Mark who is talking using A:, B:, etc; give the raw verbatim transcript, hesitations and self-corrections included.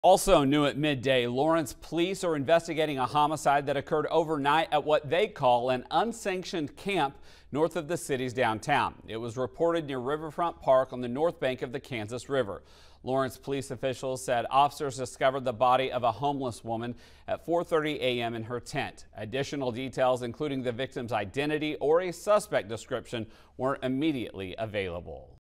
A: Also new at midday, Lawrence police are investigating a homicide that occurred overnight at what they call an unsanctioned camp north of the city's downtown. It was reported near Riverfront Park on the north bank of the Kansas River. Lawrence police officials said officers discovered the body of a homeless woman at four thirty a m in her tent. Additional details, including the victim's identity or a suspect description, weren't immediately available.